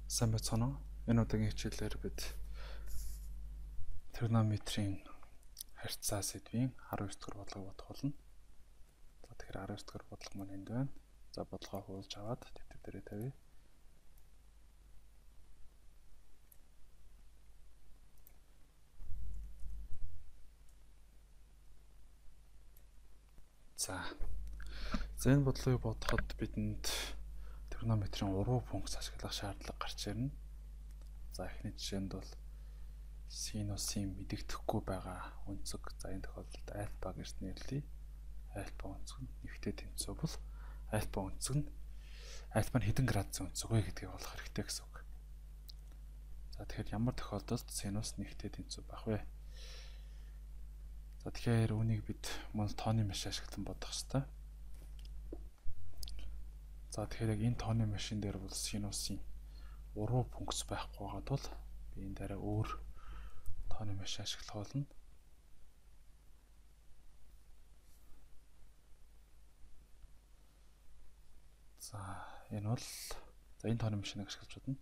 Сайн байцгаана уу? Энэ удаагийн хичээлээр бид тригонометрийн харьцаа сэдвийн 12 дахь бодлогыг бодох болно. За тэгэхээр 12 дахь бодлого маань энд байна. За бодлогоо хуулж аваад дэвтэр дээрээ тавья. За энэ бодлогыг бодоход бидэнд тригонометрийн уруу функц ашиглах шаардлага гарч ирнэ. За эхний жишээнд бол синусын мэдэгдэхгүй байгаа өнцөг. За энэ тохиолдолд альфа гэж нэрлэе. Альфа өнцөг нь нэвтэй тэнцүү бол альфа өнцөг нь альфа нь хэдэн градусын өнцөг вэ гэдгийг олох хэрэгтэй гэсэн үг. За тэгэхээр ямар тохиолдолд синус нэвтэй тэнцүү байх вэ? За тэгэхээр үүнийг бид мөн тооны машин ашиглан бодох ёстой. За тэгэхээр яг энэ тооны машин дээр бол синусын уруу функц байхгүй байгаа тул би энэ дараа өөр тооны машин ашиглах болно. За энэ бол энэ тооны машиныг ашиглаж бодно.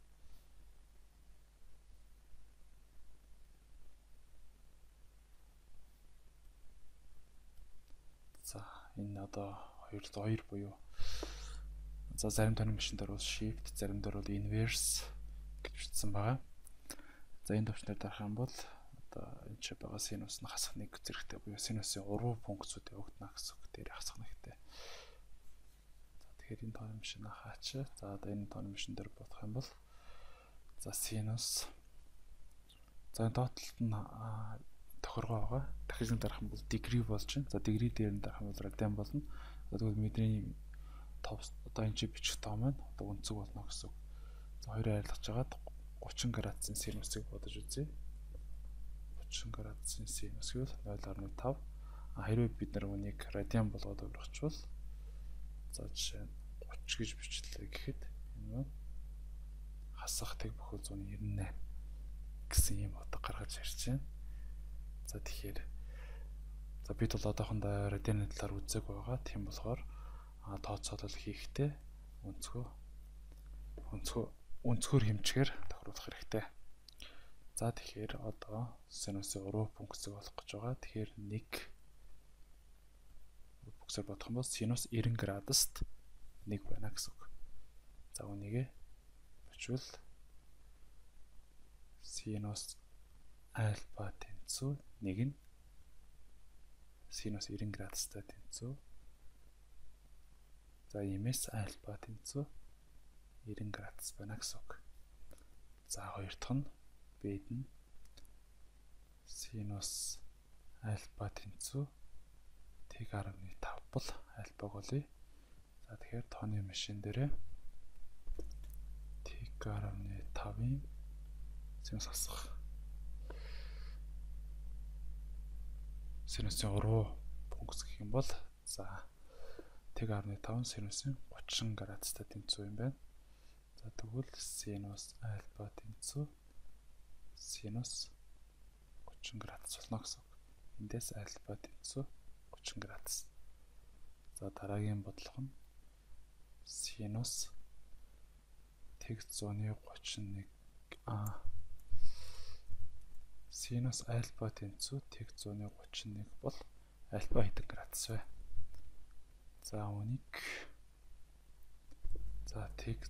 За энэ одоо 2 буюу за зарим тооны машин дээр бол shift, зарим дээр бол inverse гэж бичсэн байгаа. За энэ төвчнөр дарах юм бол одоо энэ ч байгаа синус нь хасах нэг зэрэгтэй буюу синусын уруу функцүүд явагдана гэсэн үг дээр хасах нэгтэй. За тэгэхээр энэ тооны машин хаач. За одоо энэ тооны машин дээр бодох юм бол за синус за доотлолт нь тохиргоо байгаа. Дахиж нэг дарах юм бол degree болж байна. За degree дээр нь дарах юм бол радиан болно. За тэгвэл мэдрэний тов одоо энэ чи бичих тоо маань одоо өнцөг болно гэсэн үг. За хоёроо арилгаж жагаад 30 градусын синусыг бодож үзье. 30 градусын синус гэвэл 0.5. Хэрвээ бид нар үнийг радиан болгоод өөрчвөл за жишээ нь 30 гэж бичлээ гэхэд энэ маань хасах тэг бүхэл 198 гэсэн юм утга гаргаж ирж байна. За тэгэхээр за бид бол одоохондоо радианы талаар үзег байгаа. Тийм болохоор тооцоолол хийхдээ өнцгөр хэмжгээр тохируулах хэрэгтэй. За тэгэхээр одоо синусын уруу функцийг олох гэж байгаа. Тэгэхээр нэг функцээр бодох юм бол синус 90 градуст 1 байна гэсэн үг. За үүнийг бичвэл синус альфа тэнцүү 1 нь синус 90 градустай тэнцүү. За иймээс альфа тэнцүү 90 градус байна гэсэн үг. За хоёр дахь нь бэд нь синус альфа тэнцүү тэг 10.5 бол альфаг олъё. За тэгэхээр тооны машин дээр тэг 10.5-ын синус хасах синусын уруу функц гэх юм бол за тэг 10.5 синусын 30 градустай тэнцүү юм байна. За тэгвэл синус альфа тэнцүү синус 30 градус болно гэсэн үг. Эндээс альфа тэнцүү 30 градус. За дараагийн бодлого нь синус тэг 131 синус альфа тэнцүү тэг 131 бол альфа хэдэн градус вэ? За үнийг за тэг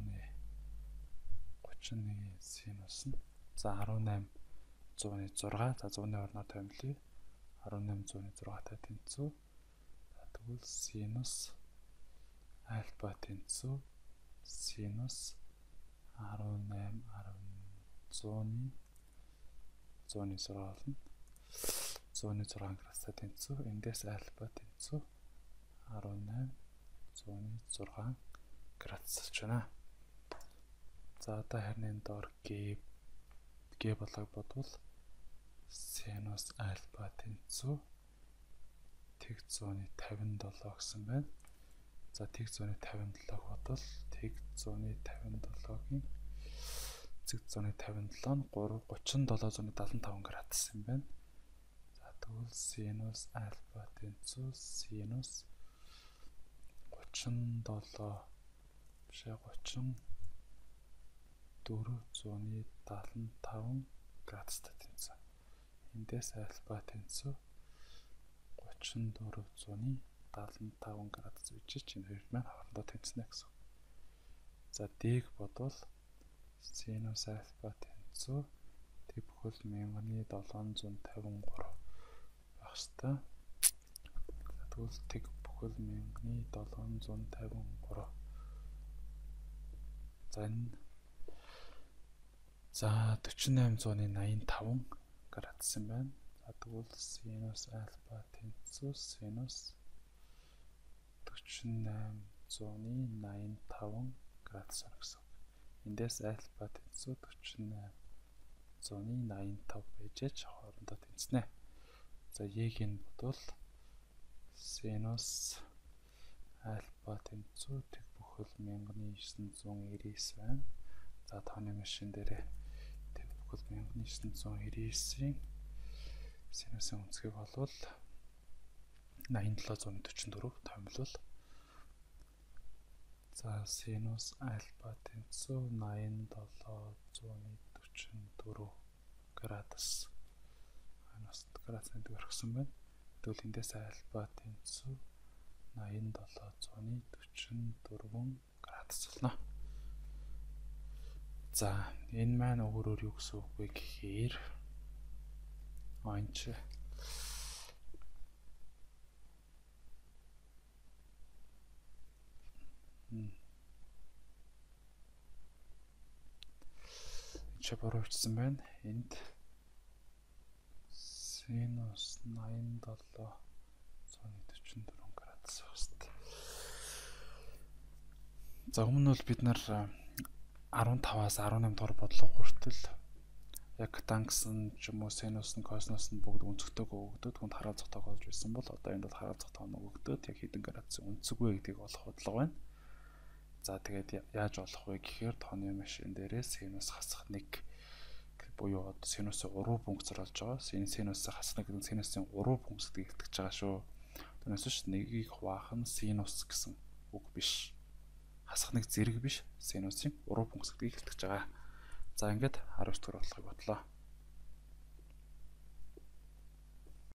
131 синус нь за 18 106 за 100-ны орноо тавилъя. 18 106-тай тэнцүү. За тэгвэл синус альфа тэнцүү синус 18 100-ны 106 болно. 106 градустай тэнцүү. Эндээс альфа тэнцүү 18 106 градус болж байна. За одоо харин доор г болог бодвол синус альфа тэнцүү тэг 157 гэсэн байна. За тэг 157 бодвол тэг 157-гийн зэг 157 нь 3775 градус юм байна. За тэгвэл синус альфа тэнцүү синус 37 бишээ 34 475 градустай тэнцүү. Эндээс альфа тэнцүү 3475 градус үжиж энэ хоёр маань хоорондоо тэнцэнэ гэсэн. За дэг бодвол синус альфа тэнцүү тэг бүхэл 1753 байх ёстой. Тэгвэл тэг бүхэл 1753. За 4885 градус юм байна. За тэгвэл синус альфа тэнцүү синус 4885 градус гэсэн. Эндээс альфа тэнцүү 4885 байжээч хоорондоо тэнцэнэ. За яг энэ бодвол синус альфа тэнцүү тэг бүхэл 1999 байна. За тооны машин дээрээ тэг бүхэл 1999-ийн синусын үнцгийг болвол 8744 томилвол за синус альфа тэнцүү 8744 градус ханаас градусны дэг орхисон байна. Тэгвэл эндээс альфа тэнцүү 8744 градус болно. За энэ маань өөрөөр юу гэсэн үг вэ гэхээр онч буруу бичсэн байна. Энд синус 8744 градус байна. За өмнө нь бид нар 15-аас 18 дугаар бодлого хүртэл яг тангсан ч юм уу синус нь косинус нь бүгд өнцгтэйг өгөгдөд хүнд хараалцах тохиолж байсан бол одоо энд бол хараалцах тоон өгөгдөд яг хэдэн градусын өнцөг вэ гэдгийг олох бодлого байна. За тэгээд яаж олох вэ гэхээр тооны машин дээрээ синус хасах 1 буюу одоо синусын уруу функцээр олж байгаа. Синусыг хасна гэдэг синусын уруу функц гэдгийг илтгэж байгаа шүү. Түүнээс ч нэгийг хуваах нь синус гэсэн үг биш. Хасах нэг зэрэг биш, синусын уруу функц гэдгийг илтгэж байгаа. За ингээд 19 дугаар болохыг бодлоо.